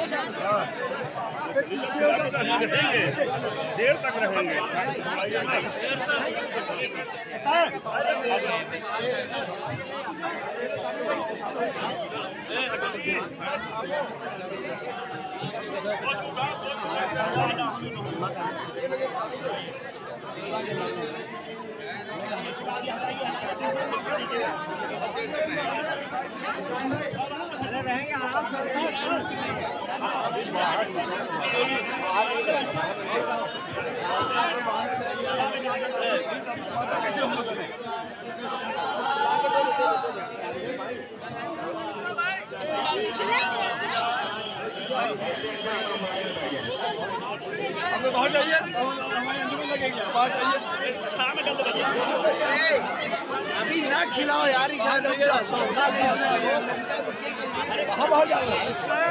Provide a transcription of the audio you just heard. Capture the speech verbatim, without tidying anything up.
देर तक रहेंगे। अरे रहेंगे आराम से। हमें बाहर जाइए, हमारे अंदर में लगेगी, बाहर जाइए। अभी ना खिलाओ यार, बाहर जाइए, बाहर जाइए।